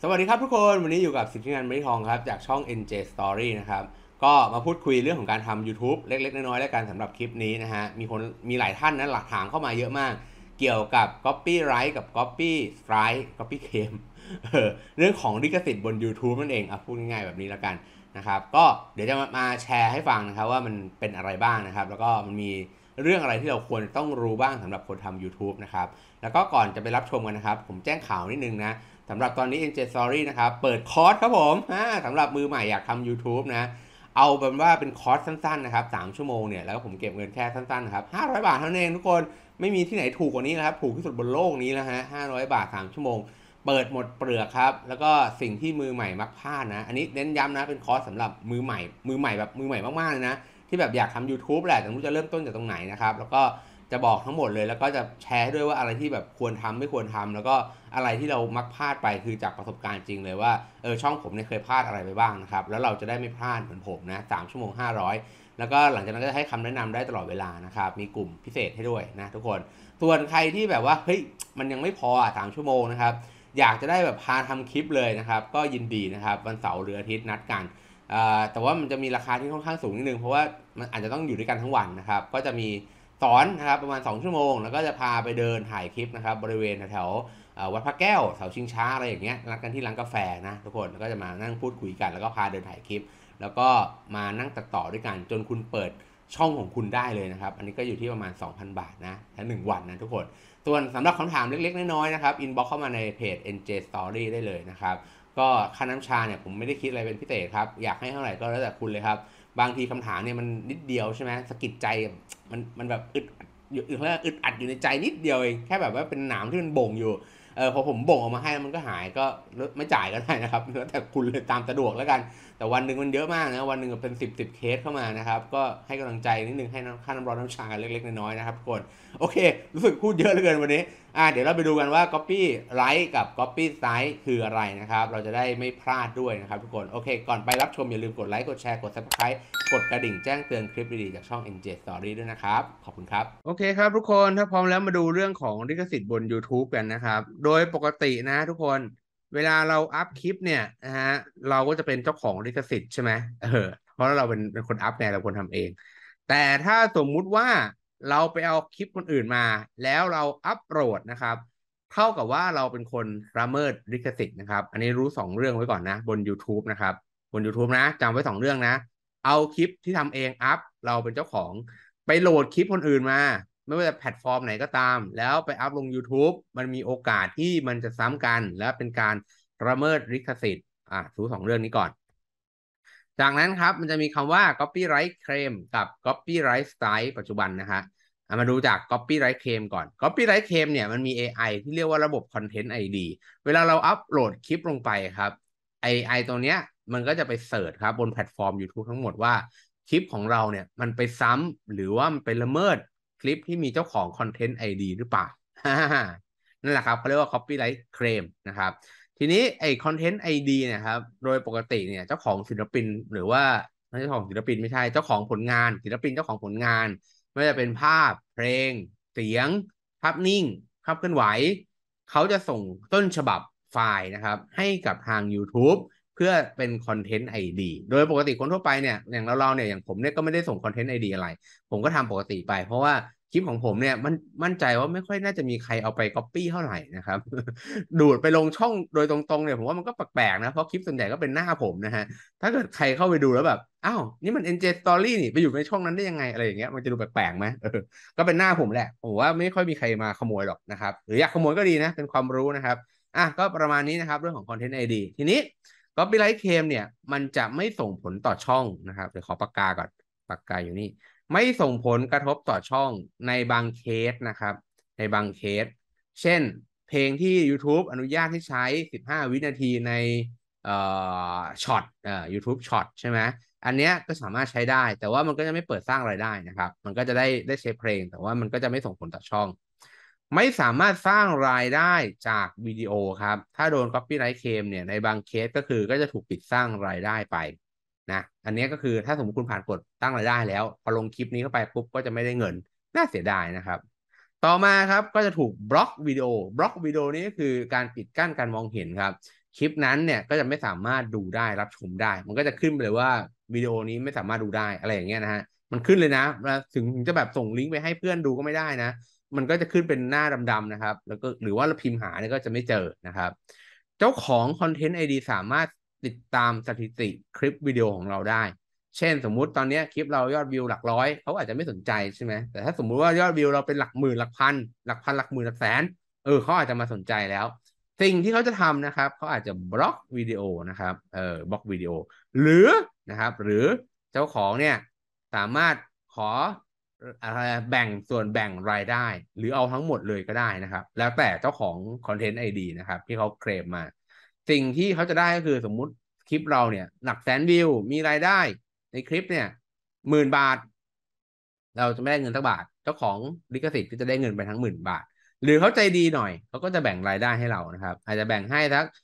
สวัสดีครับทุกคนวันนี้อยู่กับสิทธินันท์ มฤทองครับจากช่อง NJ Story นะครับก็มาพูดคุยเรื่องของการทำ YouTube เล็กๆน้อยๆแล้วกันสำหรับคลิปนี้นะฮะมีหลายท่านนะหลักถามเข้ามาเยอะมากเกี่ยวกับ Copyright กับ Copy Strike Copy Claim เรื่องของลิขสิทธิ์บน YouTube นั่นเองพูดง่ายๆแบบนี้แล้วกันนะครับก็เดี๋ยวจะมาแชร์ให้ฟังนะครับว่ามันเป็นอะไรบ้างนะครับแล้วก็มันมีเรื่องอะไรที่เราควรต้องรู้บ้างสำหรับคนทำ YouTube นะครับแล้วก็ก่อนจะไปรับชมกันนะครับผมแจ้งข่าวนิดนึงนะ สำหรับตอนนี้ NJ Story นะครับเปิดคอร์สครับผมสำหรับมือใหม่อยากทำ YouTube นะเอาเป็นว่าเป็นคอร์สสั้นๆนะครับ3ชั่วโมงเนี่ยแล้วก็ผมเก็บเงินแค่สั้นๆนะครับ500 บาทเท่านั้นเองทุกคนไม่มีที่ไหนถูกกว่านี้นะครับถูกที่สุดบนโลกนี้แล้วฮะ500 บาท3ชั่วโมงเปิดหมดเปลือกครับแล้วก็สิ่งที่มือใหม่มักพลาดนะอันนี้เน้นย้ำนะเป็นคอร์สสำหรับมือใหม่แบบมือใหม่มากๆเลยนะที่แบบอยากทำ YouTube แหละแต่ไม่รู้จะเริ่มต้นจากตรงไหนนะครับแล้วก็จะบอกทั้งหมดเลยแล้วก็จะแชร์ด้วยว่าอะไรที่แบบควรทำไม่ควรทำแล้วก็อะไรที่เรามักพลาดไปคือจากประสบการณ์จริงเลยว่าช่องผมเนี่ยเคยพลาดอะไรไปบ้างนะครับแล้วเราจะได้ไม่พลาดเหมือนผมนะ3 ชั่วโมง500แล้วก็หลังจากนั้นก็จะให้คำแนะนำได้ตลอดเวลานะครับมีกลุ่มพิเศษให้ด้วยนะทุกคนส่วนใครที่แบบว่าเฮ้ยมันยังไม่พอ3 ชั่วโมงนะครับอยากจะได้แบบพาทำคลิปเลยนะครับก็ยินดีนะครับวันเสาร์หรืออาทิตย์นัดกันแต่ว่ามันจะมีราคาที่ค่อนข้างสูงนิดนึงเพราะว่ามันอาจจะต้องอยู่ด้วยกันทั้งวันนะครับก็จะมีสอนนะครับประมาณ2 ชั่วโมงแล้วก็จะพาไปเดินถ่ายคลิปนะครับบริเวณแถววัดพระแก้วเสาชิงช้าอะไรอย่างเงี้ยนัดกันที่ร้านกาแฟนะทุกคนแล้วก็จะมานั่งพูดคุยกันแล้วก็พาเดินถ่ายคลิปแล้วก็มานั่งตัดต่อด้วยกันจนคุณเปิดช่องของคุณได้เลยนะครับอันนี้ก็อยู่ที่ประมาณ 2,000 บาทนะแค่1 วันนะทุกคนส่วนสำหรับคำถามเล็กๆน้อยๆนะครับอินบ็อกเข้ามาในเพจ NJ Story ได้เลยนะครับก็ค่าน้ำชาเนี่ยผมไม่ได้คิดอะไรเป็นพิเศษครับอยากให้เท่าไหร่ก็แล้วแต่คุณเลยครับบางทีคำถามเนี่ยมันนิดเดียวใช่ไหมสะกิดใจมันแบบอึดอัดอยู่ในใจนิดเดียวเองแค่แบบว่าเป็นหนามที่มันบ่งอยู่พอผมบ่งออกมาให้มันก็หายก็ไม่จ่ายก็ได้นะครับแล้วแต่คุณเลยตามสะดวกแล้วกันแต่วันหนึ่งมันเยอะมากนะวันหนึ่งเป็นสิบเคสเข้ามานะครับก็ให้กำลังใจนิดนึงให้ค่าน้ำร้อนน้ำชากันเล็กๆน้อยๆนะครับทุกคนโอเครู้สึกพูดเยอะเหลือเกินวันนี้เดี๋ยวเราไปดูกันว่า Copyright กับ Copy Strike คืออะไรนะครับเราจะได้ไม่พลาดด้วยนะครับทุกคนโอเคก่อนไปรับชมอย่าลืมกดไลค์กดแชร์กด Subscribe กดกระดิ่งแจ้งเตือนคลิปดีๆจากช่อง NJ Story ด้วยนะครับขอบคุณครับโอเคครับทุกคนถ้าพร้อมแล้วมาดูเรื่องของลิขสิทธิ์บน YouTube กันนะครับโดยปกตินะทุกคนเวลาเราอัพคลิปเนี่ยนะฮะเราก็จะเป็นเจ้าของลิขสิทธิ์ใช่ไหมเพราะเราเป็นคนอัพเนี่ยเราคนทำเองแต่ถ้าสมมุติว่าเราไปเอาคลิปคนอื่นมาแล้วเราอัพโหลดนะครับเท่ากับว่าเราเป็นคนละเมิดลิขสิทธิ์นะครับอันนี้รู้2 เรื่องไว้ก่อนนะบน YouTube นะครับบน YouTube นะจำไว้2 เรื่องนะ เอาคลิปที่ทำเองอัพเราเป็นเจ้าของไปโหลดคลิปคนอื่นมาไม่ว่าจะแพลตฟอร์มไหนก็ตามแล้วไปอัพลง YouTube มันมีโอกาสที่มันจะซ้ำกันและเป็นการละเมิดลิขสิทธิ์รู้2 เรื่องนี้ก่อนจากนั้นครับมันจะมีคำว่า copyright claim กับ copyright strike ปัจจุบันนะฮะมาดูจาก copyright claim ก่อน copyright claim เนี่ยมันมี AI ที่เรียกว่าระบบ content ID เวลาเราอัพโหลดคลิปลงไปครับ AI ตัวเนี้ยมันก็จะไปเสิร์ชครับบนแพลตฟอร์ม YouTube ทั้งหมดว่าคลิปของเราเนี่ยมันไปซ้ำหรือว่ามันไปละเมิดคลิปที่มีเจ้าของ Content ID หรือเปล่านั่นแหละครับเขาเรียกว่า copyright claim นะครับทีนี้ไอ้ Content ID เนี่ยครับโดยปกติเนี่ยเจ้าของศิลปินหรือว่าไม่ใช่เจ้าของศิลปินไม่ใช่เจ้าของผลงานศิลปินเจ้าของผลงานไม่ว่าจะเป็นภาพเพลงเสียงภาพนิ่งภาพเคลื่อนไหวเขาจะส่งต้นฉบับไฟล์นะครับให้กับทาง YouTube เพื่อเป็นคอนเทนต์ไอดีโดยปกติคนทั่วไปเนี่ยอย่างเราเนี่ยอย่างผมเนี่ยก็ไม่ได้ส่งคอนเทนต์ไอดีอะไรผมก็ทำปกติไปเพราะว่าคลิปของผมเนี่ยมันมั่นใจว่าไม่ค่อยน่าจะมีใครเอาไปก๊อปปี้เท่าไหร่นะครับดูดไปลงช่องโดยตรงๆเนี่ยผมว่ามันก็แปลกๆนะเพราะคลิปส่วนใหญ่ก็เป็นหน้าผมนะฮะถ้าเกิดใครเข้าไปดูแล้วแบบอ้าวนี่มัน NJ Story นี่ไปอยู่ในช่องนั้นได้ยังไงอะไรอย่างเงี้ยมันจะดูแปลกๆไหมก็เป็นหน้าผมแหละผมว่าไม่ค่อยมีใครมาขโมยหรอกนะครับหรืออยากขโมยก็ดีนะเป็นความรู้นะครับก็ประมาณนี้นะครับเรื่องของ Content ID ทีนี้ Copyright Claim เนี่ยมันจะไม่ส่งผลต่อช่องนะครับเดี๋ยวขอปากกาก่อนปากกาอยู่นี่ไม่ส่งผลกระทบต่อช่องในบางเคสนะครับในบางเคสเช่นเพลงที่ YouTube อนุญาตให้ใช้15 วินาทีในช็อตYouTube ช็อตใช่ไหมอันเนี้ยก็สามารถใช้ได้แต่ว่ามันก็จะไม่เปิดสร้างรายได้นะครับมันก็จะได้ใช้เพลงแต่ว่ามันก็จะไม่ส่งผลต่อช่องไม่สามารถสร้างรายได้จากวิดีโอครับถ้าโดน copyright claim เนี่ยในบางเคสก็คือก็จะถูกปิดสร้างรายได้ไปนะอันนี้ก็คือถ้าสมมติคุณผ่านกฎตั้งรายได้แล้วพอลงคลิปนี้เข้าไปปุ๊บก็จะไม่ได้เงินน่าเสียดายนะครับต่อมาครับก็จะถูกบล็อกวิดีโอนี้ก็คือการปิดกั้นการมองเห็นครับคลิปนั้นเนี่ยก็จะไม่สามารถดูได้รับชมได้มันก็จะขึ้นไปเลยว่าวิดีโอนี้ไม่สามารถดูได้อะไรอย่างเงี้ยนะฮะมันขึ้นเลยนะถึงจะแบบส่งลิงก์ไปให้เพื่อนดูก็ไม่ได้นะมันก็จะขึ้นเป็นหน้าดำๆนะครับแล้วก็หรือว่าเราพิมพ์หาเนี่ยก็จะไม่เจอนะครับเจ้าของคอนเทนต์ไอดีสามารถติดตามสถิติคลิปวิดีโอของเราได้เช่นสมมุติตอนนี้คลิปเรายอดวิวหลักร้อยเขาอาจจะไม่สนใจใช่ไหมแต่ถ้าสมมุติว่ายอดวิวเราเป็นหลักหมื่นหลักพันหลักพันหลักหมื่นหลักแสนเขาอาจจะมาสนใจแล้วสิ่งที่เขาจะทำนะครับเขาอาจจะบล็อกวิดีโอนะครับบล็อกวิดีโอหรือนะครับหรือเจ้าของเนี่ยสามารถขอแบ่งส่วนแบ่งรายได้หรือเอาทั้งหมดเลยก็ได้นะครับแล้วแต่เจ้าของคอนเทนต์ไอดีนะครับที่เขาเคลมมาสิ่งที่เขาจะได้ก็คือสมมุติคลิปเราเนี่ยหลักแสนวิวมีรายได้ในคลิปเนี่ย10,000 บาทเราจะไม่ได้เงินสักบาทเจ้าของลิขสิทธิ์ก็จะได้เงินไปทั้ง10,000 บาทหรือเขาใจดีหน่อยเขาก็จะแบ่งรายได้ให้เรานะครับอาจจะแบ่งให้สัก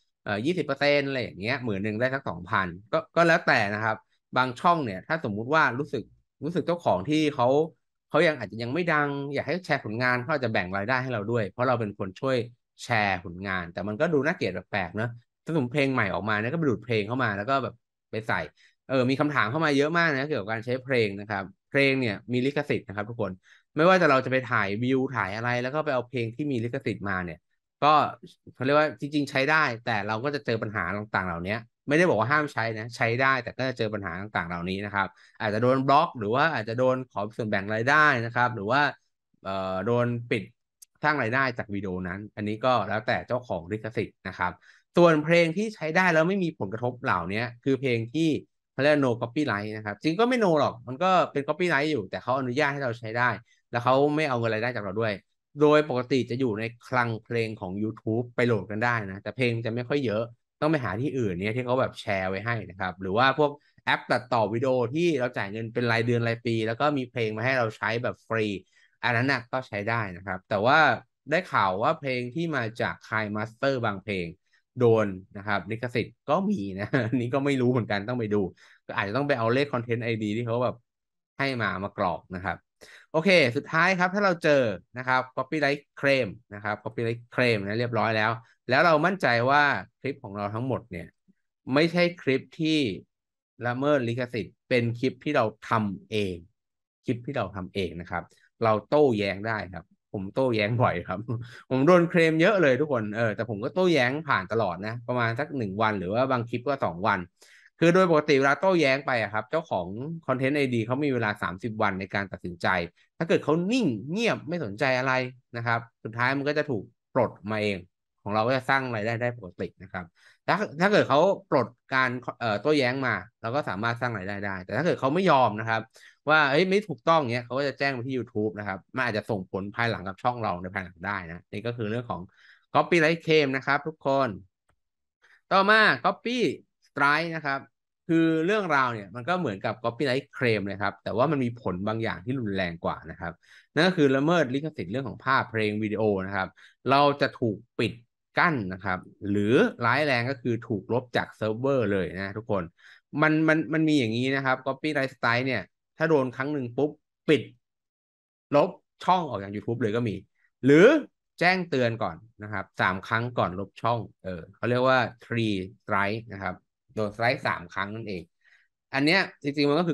20%อะไรอย่างเงี้ย10,000ได้สัก2,000ก็แล้วแต่นะครับบางช่องเนี่ยถ้าสมมุติว่ารู้สึกเจ้าของที่เขายังอาจจะยังไม่ดังอยากให้แชร์ผลงานเขาจะแบ่งรายได้ให้เราด้วยเพราะเราเป็นคนช่วยแชร์ผลงานแต่มันก็ดูน่าเกลียดแปลกๆเนอะถ้าสมมติเพลงใหม่ออกมาเนี่ยก็ไปดูดเพลงเข้ามาแล้วก็แบบไปใส่มีคำถามเข้ามาเยอะมากนะเกี่ยวกับการใช้เพลงนะครับเพลงเนี่ยมีลิขสิทธิ์นะครับทุกคนไม่ว่าจะเราจะไปถ่ายวิวถ่ายอะไรแล้วก็ไปเอาเพลงที่มีลิขสิทธิ์มาเนี่ยก็เขาเรียกว่าจริงๆใช้ได้แต่เราก็จะเจอปัญหาต่างๆเหล่านี้ไม่ได้บอกว่าห้ามใช้นะใช้ได้แต่ก็จะเจอปัญหาต่างๆเหล่านี้นะครับอาจจะโดนบล็อกหรือว่าอาจจะโดนขอส่วนแบ่งรายได้นะครับหรือว่าโดนปิดสร้างรายได้จากวิดีโอนั้นอันนี้ก็แล้วแต่เจ้าของลิขสิทธิ์นะครับส่วนเพลงที่ใช้ได้แล้วไม่มีผลกระทบเหล่านี้คือเพลงที่เขาเรียก no copyright นะครับจริงก็ไม่ no หรอกมันก็เป็น copyright อยู่แต่เขาอนุญาตให้เราใช้ได้แล้วเขาไม่เอาเงินรายได้จากเราด้วยโดยปกติจะอยู่ในคลังเพลงของ YouTube ไปโหลดกันได้นะแต่เพลงจะไม่ค่อยเยอะต้องไปหาที่อื่นเนี่ยที่เขาแบบแชร์ไว้ให้นะครับหรือว่าพวกแอปตัดต่อวิดีโอที่เราจ่ายเงินเป็นรายเดือนรายปีแล้วก็มีเพลงมาให้เราใช้แบบฟรีอันนั้นนะก็ใช้ได้นะครับแต่ว่าได้ข่าวว่าเพลงที่มาจากค่ายมาสเตอร์บางเพลงโดนนะครับลิขสิทธิ์ก็มีนะนี่ก็ไม่รู้เหมือนกันต้องไปดูก็อาจจะต้องไปเอาเลขคอนเทนต์ไอดีที่เขาแบบให้มากรอกนะครับโอเคสุดท้ายครับถ้าเราเจอนะครับ copyright claim นะครับ copyright claim นะเรียบร้อยแล้วเรามั่นใจว่าคลิปของเราทั้งหมดเนี่ยไม่ใช่คลิปที่ละเมิดลิขสิทธิ์เป็นคลิปที่เราทำเองคลิปที่เราทำเองนะครับเราโต้แย้งได้ครับผมโต้แย้งบ่อยครับผมโดนเคลมเยอะเลยทุกคนแต่ผมก็โต้แย้งผ่านตลอดนะประมาณสัก1 วันหรือว่าบางคลิปก็2 วันคือโดยปกติเวลาโต้แย้งไปอะครับเจ้าของคอนเทนต์ไอดีเขามีเวลา30 วันในการตัดสินใจถ้าเกิดเขานิ่งเงียบไม่สนใจอะไรนะครับสุดท้ายมันก็จะถูกปลดมาเองของเราก็จะสร้างรายได้ปกตินะครับถ้าเกิดเขาปลดการโต้แย้งมาเราก็สามารถสร้างรายได้ได้แต่ถ้าเกิดเขาไม่ยอมนะครับว่าไม่ถูกต้องเนี้ยเขาก็จะแจ้งไปที่ YouTube นะครับมันอาจจะส่งผลภายหลังกับช่องเราในภายหลังได้นะนี่ก็คือเรื่องของ copyright claim นะครับทุกคนต่อมา copy strike นะครับคือเรื่องราวเนี่ยมันก็เหมือนกับ copyright claim เลยครับแต่ว่ามันมีผลบางอย่างที่รุนแรงกว่านะครับนั่นก็คือละเมิดลิขสิทธิ์เรื่องของภาพเพลงวิดีโอนะครับเราจะถูกปิดกั้นนะครับหรือร้ายแรงก็คือถูกลบจากเซิร์ฟเวอร์เลยนะทุกคนมันมีอย่างนี้นะครับ copyright strike เนี่ยถ้าโดนครั้งหนึ่งปุ๊บปิดลบช่องออกจาก YouTube เลยก็มีหรือแจ้งเตือนก่อนนะครับ3 ครั้งก่อนลบช่องเขาเรียกว่า three strike นะครับโดน strike3 ครั้งนั่นเองอันเนี้ยจริงๆมันก็คือ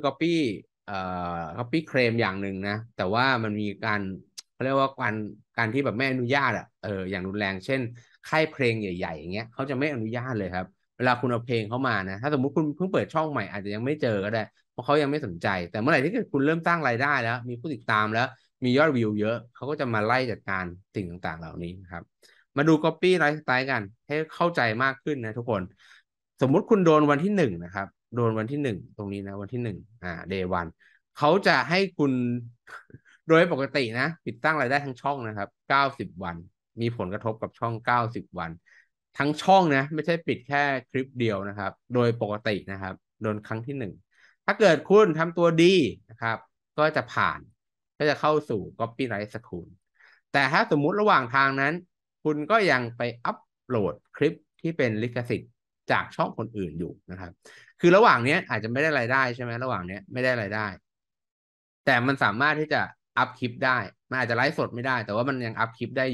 copy claim อย่างหนึ่งนะแต่ว่ามันมีการเขาเรียกว่าการที่แบบไม่อนุญาตอย่างรุนแรงเช่นค่ายเพลงใหญ่ๆอย่างเงี้ยเขาจะไม่อนุญาตเลยครับเวลาคุณเอาเพลงเข้ามานะถ้าสมมุติคุณเพิ่งเปิดช่องใหม่อาจจะยังไม่เจอก็ได้เพราะเขายังไม่สนใจแต่เมื่อไหร่ที่คุณเริ่มสร้างรายได้แล้วมีผู้ติดตามแล้วมียอดวิวเยอะเขาก็จะมาไล่จัดการสิ่งต่างๆเหล่านี้นะครับมาดู copy lifestyle กันให้เข้าใจมากขึ้นนะทุกคนสมมุติคุณโดนวันที่1นะครับโดนวันที่1ตรงนี้นะวันที่1day 1เขาจะให้คุณโดยปกตินะปิดตั้งรายได้ทั้งช่องนะครับ90 วันมีผลกระทบกับช่อง90 วันทั้งช่องนะไม่ใช่ปิดแค่คลิปเดียวนะครับโดยปกตินะครับโดนครั้งที่1ถ้าเกิดคุณทำตัวดีนะครับก็จะผ่านก็จะเข้าสู่ copyright school แต่ถ้าสมมุติระหว่างทางนั้นคุณก็ยังไปอัปโหลดคลิปที่เป็นลิขสิทธิ์จากช่องคนอื่นอยู่นะครับคือระหว่างนี้อาจจะไม่ได้รายได้ใช่ไหมระหว่างนี้ไม่ได้รายได้แต่มันสามารถที่จะอัพคลิปได้มันอาจจะไลฟ์สดไม่ได้แต่ว่ามันยังอัพคลิปได้อยู่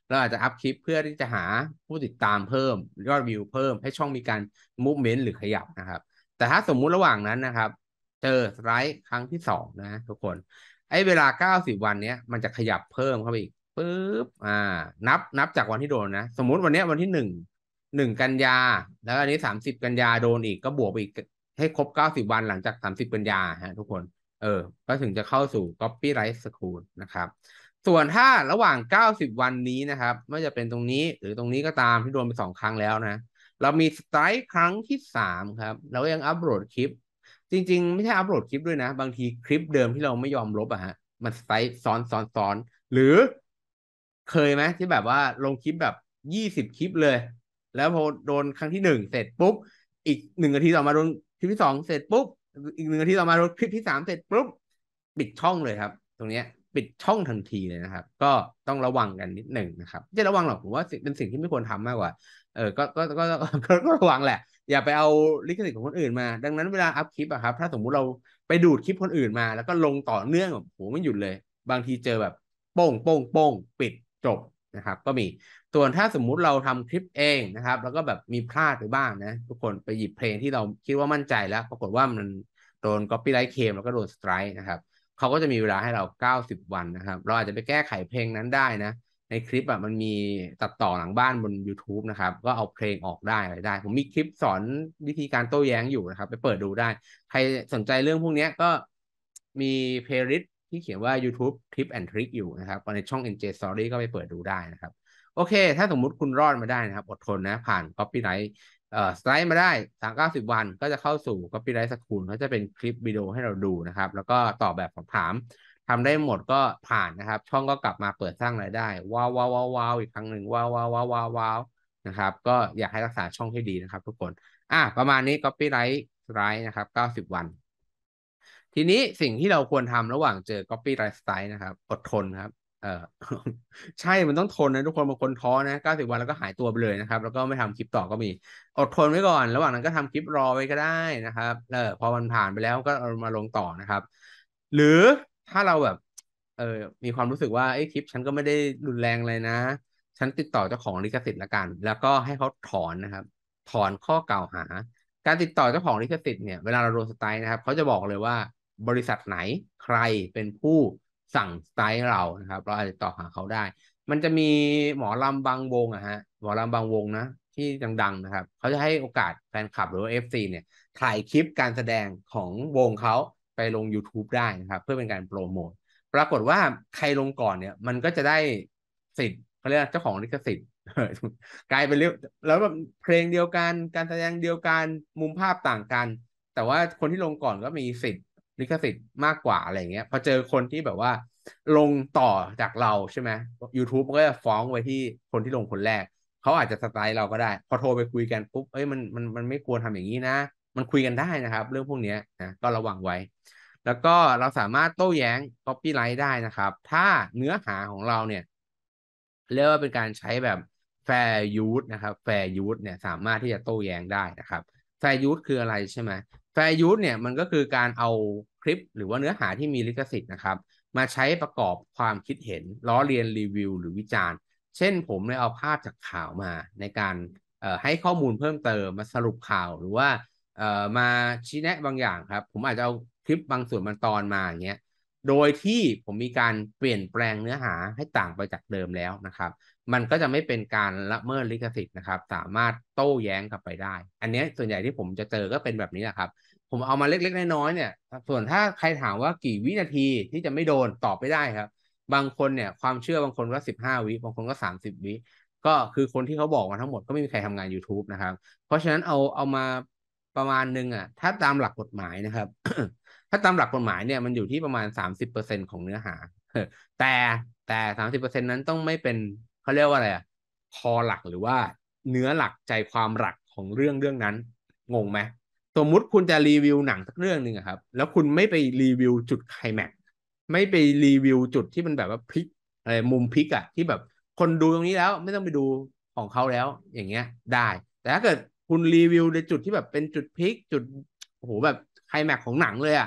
เราอาจจะอัพคลิปเพื่อที่จะหาผู้ติดตามเพิ่มยอดวิวเพิ่มให้ช่องมีการมูฟเมนต์หรือขยับนะครับแต่ถ้าสมมุติระหว่างนั้นนะครับเจอสไตร์ครั้งที่2นะทุกคนไอ้เวลา90วันเนี้ยมันจะขยับเพิ่มเข้าไปอีกปึ๊บนับจากวันที่โดนนะสมมุติวันเนี้ยวันที่หนึ่งกันยาแล้วอันนี้30กันยาโดนอีกก็บวกไปอีกให้ครบ90วันหลังจาก30กันยาฮะทุกคนก็ถึงจะเข้าสู่ Copyright School นะครับส่วนถ้าระหว่าง90วันนี้นะครับไม่ว่าจะเป็นตรงนี้หรือตรงนี้ก็ตามที่โดนไป2 ครั้งแล้วนะเรามีสไตร์ครั้งที่3ครับเรายังอัปโหลดคลิปจริงๆไม่ใช่อัปโหลดคลิปด้วยนะบางทีคลิปเดิมที่เราไม่ยอมลบอะฮะมันสไตร์ซ้อนหรือเคยไหมที่แบบว่าลงคลิปแบบ20 คลิปเลยแล้วพอโดนครั้งที่1เสร็จปุ๊บอีก1 นาทีต่อมาโดนคลิปที่2เสร็จปุ๊บอีก1 นาทีต่อมาโดนคลิปที่3เสร็จปุ๊บปิดช่องเลยครับตรงเนี้ยปิดช่องทันทีเลยนะครับก็ต้องระวังกันนิดหนึ่งนะครับไม่ใช่ระวังหรอกผมว่าเป็นสิ่งที่ไม่ควรทำมากกว่าก็ระวังแหละอย่าไปเอาลิขสิทธิ์ของคนอื่นมาดังนั้นเวลาอัพคลิปอะครับถ้าสมมุติเราไปดูดคลิปคนอื่นมาแล้วก็ลงต่อเนื่องแบบโหไม่หยุดเลยบางทีเจอแบบโป้งปิดจบนะครับก็มีส่วนถ้าสมมุติเราทำคลิปเองนะครับแล้วก็แบบมีพลาดไปบ้างนะทุกคนไปหยิบเพลงที่เราคิดว่ามั่นใจแล้วปรากฏว่ามันโดน copyright claim แล้วก็โดนสไตร์นะครับเขาก็จะมีเวลาให้เรา90วันนะครับเราอาจจะไปแก้ไขเพลงนั้นได้นะในคลิปมันมีตัดต่อหลังบ้านบน YouTube นะครับก็เอาเพลงออกได้อะไรได้ผมมีคลิปสอนวิธีการโต้แย้งอยู่นะครับไปเปิดดูได้ใครสนใจเรื่องพวกนี้ก็มีเพลย์ลิสต์ที่เขียนว่า YouTube Tip and Trick อยู่นะครับในช่อง NJ Story ก็ไปเปิดดูได้นะครับโอเคถ้าสมมุติคุณรอดมาได้นะครับอดทนนะผ่าน Copyright สไลด์มาได้90วันก็จะเข้าสู่ Copyright School เขาจะเป็นคลิปวิดีโอให้เราดูนะครับแล้วก็ตอบแบบสอบถามทำได้หมดก็ผ่านนะครับช่องก็กลับมาเปิดสร้างรายได้ว้าวอีกครั้งหนึ่งว้าวนะครับก็อยากให้รักษาช่องให้ดีนะครับทุกคนประมาณนี้ Copyright สไลด์นะครับ90วันทีนี้สิ่งที่เราควรทำระหว่างเจอ copyright strike นะครับอดทนครับเออใช่มันต้องทนนะทุกคนบางคนท้อนะ90วันแล้วก็หายตัวไปเลยนะครับแล้วก็ไม่ทำคลิปต่อก็มีอดทนไว้ก่อนระหว่างนั้นก็ทำคลิปรอไว้ก็ได้นะครับพอมันผ่านไปแล้วก็เอามาลงต่อนะครับหรือถ้าเราแบบเออมีความรู้สึกว่าไอ้คลิปฉันก็ไม่ได้รุนแรงเลยนะฉันติดต่อเจ้าของลิขสิทธิ์ละกันแล้วก็ให้เขาถอนนะครับถอนข้อกล่าวหา การติดต่อเจ้าของลิขสิทธิ์เนี่ยเวลาเราโดนสไตล์นะครับเขาจะบอกเลยว่าบริษัทไหนใครเป็นผู้สั่งสไตล์เรานะครับเราอาจจะติดต่อหาเขาได้มันจะมีหมอลำบางวงอะฮะหมอลำบางวงนะที่ดังๆนะครับเขาจะให้โอกาสแฟนคลับหรือว่า FC เนี่ยถ่ายคลิปการแสดงของวงเขาไปลง YouTube ได้นะครับเพื่อเป็นการโปรโมทปรากฏว่าใครลงก่อนเนี่ยมันก็จะได้สิทธิ์เขาเรียกเจ้าของลิขสิทธิ์ กลายเป็นเรื่องแล้วแบบเพลงเดียวกันการแสดงเดียวกันมุมภาพต่างกันแต่ว่าคนที่ลงก่อนก็มีสิทธิ์ลิขสิทธิ์มากกว่าอะไรเงี้ยพอเจอคนที่แบบว่าลงต่อจากเราใช่ไหม YouTube มันก็จะฟ้องไว้ที่คนที่ลงคนแรกเขาอาจจะสไตล์เราก็ได้พอโทรไปคุยกันปุ๊บเอ้ยมันไม่ควรทำอย่างนี้นะมันคุยกันได้นะครับเรื่องพวกนี้นะก็ระวังไว้แล้วก็เราสามารถโต้แย้ง copyright ได้นะครับถ้าเนื้อหาของเราเนี่ยเรียกว่าเป็นการใช้แบบ fair use นะครับ fair use เนี่ยสามารถที่จะโต้แย้งได้นะครับ fair use คืออะไรใช่ไหม fair use เนี่ยมันก็คือการเอาคลิปหรือว่าเนื้อหาที่มีลิขสิทธิ์นะครับมาใช้ประกอบความคิดเห็นล้อเลียนรีวิวหรือวิจารณ์เช่นผมเนี่ยเอาภาพจากข่าวมาในการให้ข้อมูลเพิ่มเติมมาสรุปข่าวหรือว่ามาชี้แนะบางอย่างครับผมอาจจะเอาคลิปบางส่วนบางตอนมาอย่างเงี้ยโดยที่ผมมีการเปลี่ยนแปลงเนื้อหาให้ต่างไปจากเดิมแล้วนะครับมันก็จะไม่เป็นการละเมิดลิขสิทธิ์นะครับสามารถโต้แย้งกลับไปได้อันนี้ส่วนใหญ่ที่ผมจะเจอก็เป็นแบบนี้แหละครับผมเอามาเล็กๆน้อยๆเนี่ยส่วนถ้าใครถามว่ากี่วินาทีที่จะไม่โดนตอบไม่ได้ครับบางคนเนี่ยความเชื่อบางคนก็15 วิบางคนก็30 วิก็คือคนที่เขาบอกมาทั้งหมดก็ไม่มีใครทำงาน YouTube นะครับเพราะฉะนั้นเอามาประมาณนึงถ้าตามหลักกฎหมายนะครับ ถ้าตามหลักกฎหมายเนี่ยมันอยู่ที่ประมาณ30%ของเนื้อหาแต่แต่30%นั้นต้องไม่เป็นเขาเรียกว่าอะไรคอหลักหรือว่าเนื้อหลักใจความหลักของเรื่องนั้นงงไหมสมมุติคุณจะรีวิวหนังสักเรื่องหนึ่งครับแล้วคุณไม่ไปรีวิวจุดไคลแม็กซ์ไม่ไปรีวิวจุดที่มันแบบว่าพลิกอะไรมุมพลิกที่แบบคนดูตรงนี้แล้วไม่ต้องไปดูของเขาแล้วอย่างเงี้ยได้แต่ถ้าเกิดคุณรีวิวในจุดที่แบบเป็นจุดพลิกจุดโอ้โหแบบไคลแม็กซ์ของหนังเลย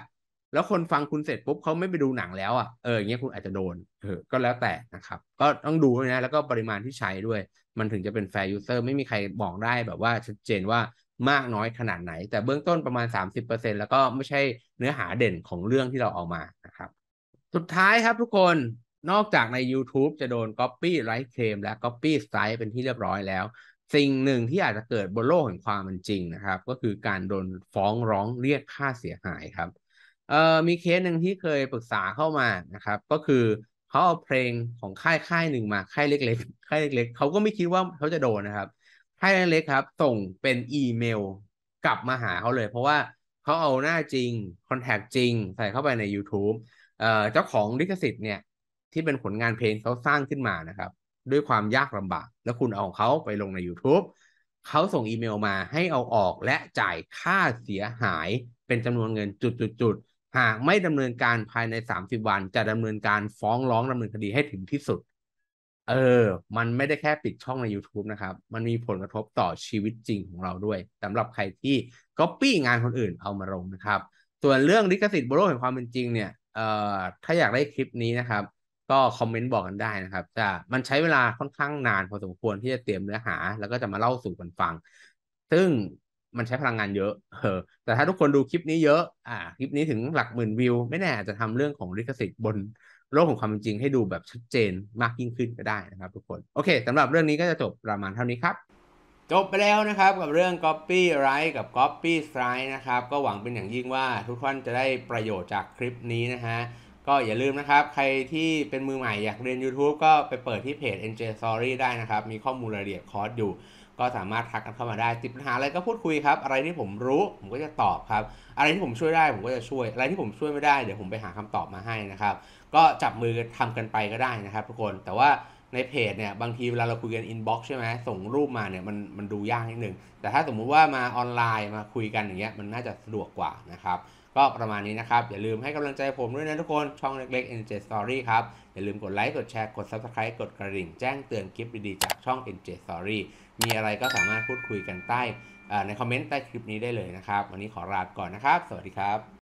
แล้วคนฟังคุณเสร็จปุ๊บเขาไม่ไปดูหนังแล้วอย่างเงี้ยคุณอาจจะโดนก็แล้วแต่นะครับก็ต้องดูด้วยนะแล้วก็ปริมาณที่ใช้ด้วยมันถึงจะเป็น fair user ไม่มีใครบอกได้แบบว่าชัดเจนว่ามากน้อยขนาดไหนแต่เบื้องต้นประมาณ30%แล้วก็ไม่ใช่เนื้อหาเด่นของเรื่องที่เราเอามานะครับสุดท้ายครับทุกคนนอกจากใน YouTube จะโดน Copyright Claim และ Copy Strike เป็นที่เรียบร้อยแล้วสิ่งหนึ่งที่อาจจะเกิดบนโลกแห่งความเป็นจริงนะครับก็คือการโดนฟ้องร้องเรียกค่าเสียหายครับมีเคสหนึ่งที่เคยปรึกษาเข้ามานะครับก็คือเขาเอาเพลงของค่ายหนึ่งมาค่ายเล็กๆค่ายเล็กๆเขาก็ไม่คิดว่าเขาจะโดนนะครับค่ายเล็กๆครับส่งเป็นอีเมลกลับมาหาเขาเลยเพราะว่าเขาเอาหน้าจริงคอนแทคจริงใส่เข้าไปใน YouTube เจ้าของลิขสิทธิ์เนี่ยที่เป็นผลงานเพลงเขาสร้างขึ้นมานะครับด้วยความยากลำบากแล้วคุณเอาของเขาไปลงใน YouTube เขาส่งอีเมลมาให้เอาออกและจ่ายค่าเสียหายเป็นจำนวนเงินจุดหากไม่ดำเนินการภายใน30วันจะดำเนินการฟ้องร้องดำเนินคดีให้ถึงที่สุดเออมันไม่ได้แค่ปิดช่องใน YouTube นะครับมันมีผลกระทบต่อชีวิตจริงของเราด้วยสำหรับใครที่ก๊อปปี้งานคนอื่นเอามาลงนะครับส่วนเรื่องลิขสิทธิ์บนโลกแห่งความเป็นจริงเนี่ยถ้าอยากได้คลิปนี้นะครับก็คอมเมนต์บอกกันได้นะครับมันใช้เวลาค่อนข้างนานพอสมควรที่จะเตรียมเนื้อหาแล้วก็จะมาเล่าสู่กันฟังซึ่งมันใช้พลังงานเยอะแต่ถ้าทุกคนดูคลิปนี้เยอะคลิปนี้ถึงหลักหมื่นวิวไม่แน่อาจจะทำเรื่องของลิขสิทธิ์บนโลกของความเป็นจริงให้ดูแบบชัดเจนมากยิ่งขึ้นก็ได้นะครับทุกคนโอเคสำหรับเรื่องนี้ก็จะจบประมาณเท่านี้ครับจบไปแล้วนะครับกับเรื่อง Copyright กับ Copy Strike นะครับก็หวังเป็นอย่างยิ่งว่าทุกท่านจะได้ประโยชน์จากคลิปนี้นะฮะก็อย่าลืมนะครับใครที่เป็นมือใหม่อยากเรียน YouTube ก็ไปเปิดที่เพจ NJ Story ได้นะครับมีข้อมูลรายละเอียดคอร์สอยู่ก็สามารถทักกันเข้ามาได้ติดปัญหาอะไรก็พูดคุยครับอะไรที่ผมรู้ผมก็จะตอบครับอะไรที่ผมช่วยได้ผมก็จะช่วยอะไรที่ผมช่วยไม่ได้เดี๋ยวผมไปหาคำตอบมาให้นะครับก็จับมือทำกันไปก็ได้นะครับทุกคนแต่ว่าในเพจเนี่ยบางทีเวลาเราคุยกันอินบ็อกซ์ใช่ไหมส่งรูปมาเนี่ยมันดูยากนิดนึงแต่ถ้าสมมุติว่ามาออนไลน์มาคุยกันอย่างเงี้ยมันน่าจะสะดวกกว่านะครับก็ประมาณนี้นะครับอย่าลืมให้กำลังใจผมด้วยนะทุกคนช่องเล็กๆ NJ Story ครับอย่าลืมกดไลค์กดแชร์กด Subscribe กดกระดิ่งแจ้งเตือนคลิปดีๆจากช่อง NJ Story มีอะไรก็สามารถพูดคุยกันใต้ในคอมเมนต์ใต้คลิปนี้ได้เลยนะครับวันนี้ขอลาก่อนนะครับสวัสดีครับ